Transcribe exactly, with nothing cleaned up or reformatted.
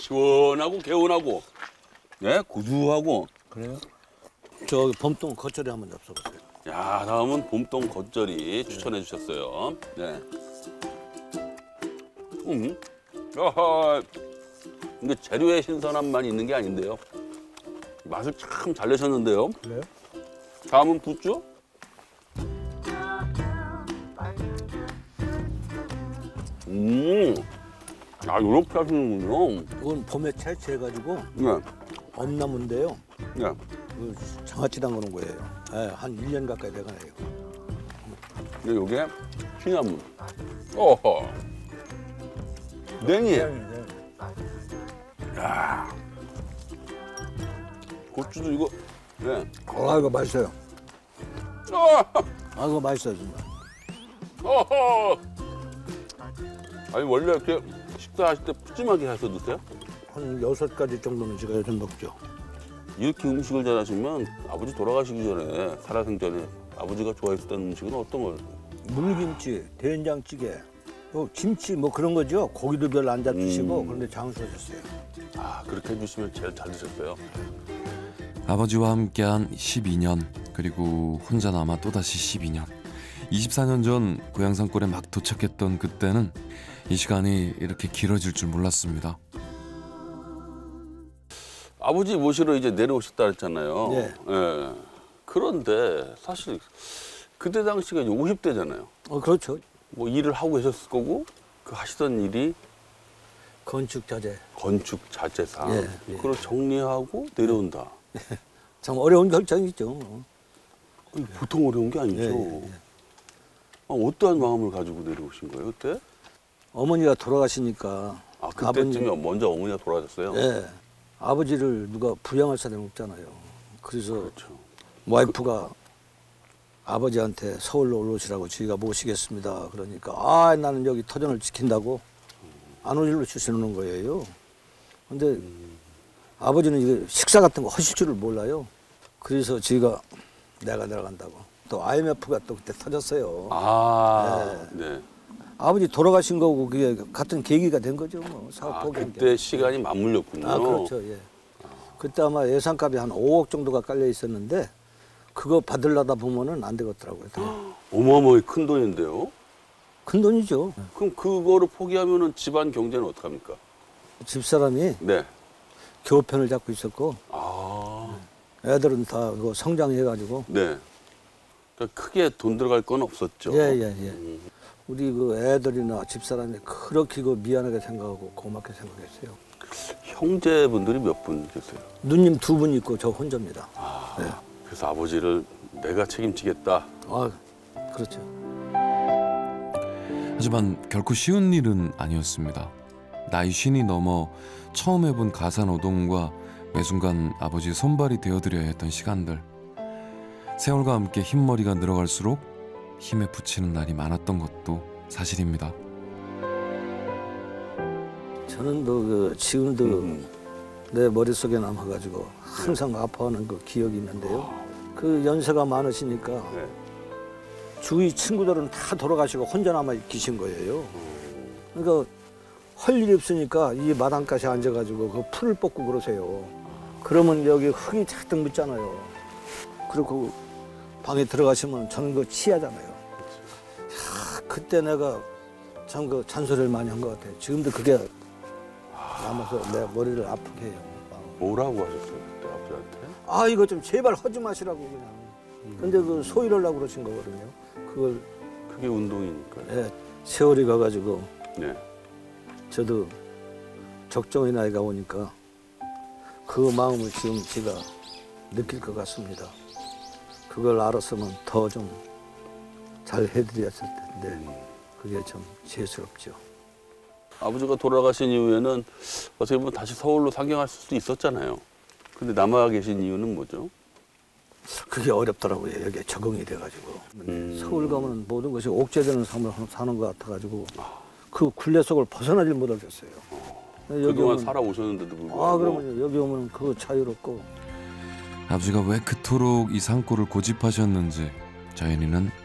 시원하고 개운하고, 예, 고소하고. 그래요? 저 봄동 겉절이 한번 잡숴보세요. 야, 다음은 봄동 겉절이 추천해 주셨어요. 네. 음. 아하. 이게 재료의 신선함만 있는 게 아닌데요. 맛을 참 잘 내셨는데요. 그래요? 다음은 부추? 음. 아, 요렇게 하시는군요. 이건 봄에 채취해가지고 네. 엄나무인데요. 네. 그 장아찌 담그는 거예요. 네, 한 일 년 가까이 돼가네요. 근데 요게 취나무. 어허. 냉이. 야. 고추도 이거. 네. 아, 이거 맛있어요. 아, 아, 이거 맛있어요, 정말. 어허. 아니 원래 이렇게 식사하실 때 푸짐하게 해서 드세요? 한 여섯 가지 정도는 제가 요즘 먹죠. 이렇게 음식을 잘하시면 아버지 돌아가시기 전에 살아생전에 아버지가 좋아했던 음식은 어떤 걸? 물김치, 된장찌개, 또 김치 뭐 그런 거죠. 고기도 별로 안 잡수시고 음. 그런데 장수하셨어요. 아, 그렇게 해주시면 제일 잘 드셨어요. 아버지와 함께한 십이 년, 그리고 혼자 남아 또다시 십이 년. 이십사 년 전 고향 산골에 막 도착했던 그때는 이 시간이 이렇게 길어질 줄 몰랐습니다. 아버지 모시러 이제 내려오셨다 그랬잖아요. 네. 예. 그런데 사실 그때 당시가 이제 오십 대잖아요. 어, 그렇죠. 뭐 일을 하고 계셨을 거고 그 하시던 일이 건축 자재. 건축 자재상 예, 예. 그걸 정리하고 내려온다. 참 어려운 결정이죠. 아니, 보통 어려운 게 아니죠. 예, 예, 예. 아, 어떠한 마음을 가지고 내려오신 거예요 그때? 어머니가 돌아가시니까 아, 그때쯤에 아버님- 먼저 어머니가 돌아가셨어요? 예, 아버지를 누가 부양할 사람이 없잖아요. 그래서 그렇죠. 와이프가 아버지한테 서울로 올라오시라고 저희가 모시겠습니다. 그러니까 아 나는 여기 터전을 지킨다고 안 오실로 주시는 거예요. 근데 아버지는 이거 식사 같은 거 하실 줄을 몰라요. 그래서 저희가 내가 내려간다고. 또 아이엠에프가 또 그때 터졌어요. 아, 네. 아버지 돌아가신 거고 그게 같은 계기가 된 거죠. 뭐 사업 아, 포기한 게. 그때 시간이 맞물렸군요. 아, 그렇죠. 예. 그때 아마 예산값이 한 오억 정도가 깔려 있었는데 그거 받으려다 보면은 안 되겠더라고요. 어마어마하게 큰 돈인데요. 큰 돈이죠. 그럼 그거를 포기하면은 집안 경제는 어떡합니까? 집사람이 네. 교편을 잡고 있었고 아, 애들은 다 그거 성장해가지고 네. 그러니까 크게 돈 들어갈 건 없었죠. 예예예. 예, 예. 음. 우리 그 애들이나 집사람이 그렇게 그 미안하게 생각하고 고맙게 생각했어요. 형제분들이 몇 분 계세요? 누님 두 분 있고 저 혼자입니다. 아, 네. 그래서 아버지를 내가 책임지겠다. 아 그렇죠. 하지만 결코 쉬운 일은 아니었습니다. 나이 쉰이 넘어 처음 해본 가사노동과 매 순간 아버지 손발이 되어드려야 했던 시간들. 세월과 함께 흰머리가 늘어갈수록 힘에 부치는 날이 많았던 것도 사실입니다. 저는 뭐 그 지금도 음. 내 머릿속에 남아가지고 항상 아파하는 그 기억이 있는데요. 그 연세가 많으시니까 네. 주위 친구들은 다 돌아가시고 혼자 남아 계신 거예요. 그러니까 할 일이 없으니까 이 마당가에 앉아가지고 그 풀을 뽑고 그러세요. 그러면 여기 흙이 잔뜩 묻잖아요. 그리고 방에 들어가시면 저는 그 취하잖아요. 야, 그때 내가 참 그 잔소리를 많이 한 것 같아요. 지금도 그게 남아서 내 머리를 아프게 해요. 뭐라고 하셨어요 그때 아버지한테? 아 이거 좀 제발 하지 마시라고 그냥. 근데 그 소일하려고 그러신 거거든요. 그걸 그게 운동이니까요. 예, 세월이 가가지고 네. 저도 적정의 나이가 오니까 그 마음을 지금 제가 느낄 것 같습니다. 그걸 알았으면 더 좀 잘 해드렸을 텐데 그게 좀 죄스럽죠. 아버지가 돌아가신 이후에는 어떻게 보면 다시 서울로 상경하실 수도 있었잖아요. 근데 남아 계신 이유는 뭐죠? 그게 어렵더라고요. 여기에 적응이 돼가지고. 음. 서울 가면 모든 것이 옥죄되는 삶을 사는 것 같아가지고 그 굴레 속을 벗어나질 못하겠어요. 여기 그동안 오면- 살아오셨는데도 불구하고. 아 그러면 여기 오면 그거 자유롭고 아버지가 왜 그토록 이 산골을 고집하셨는지 자연이는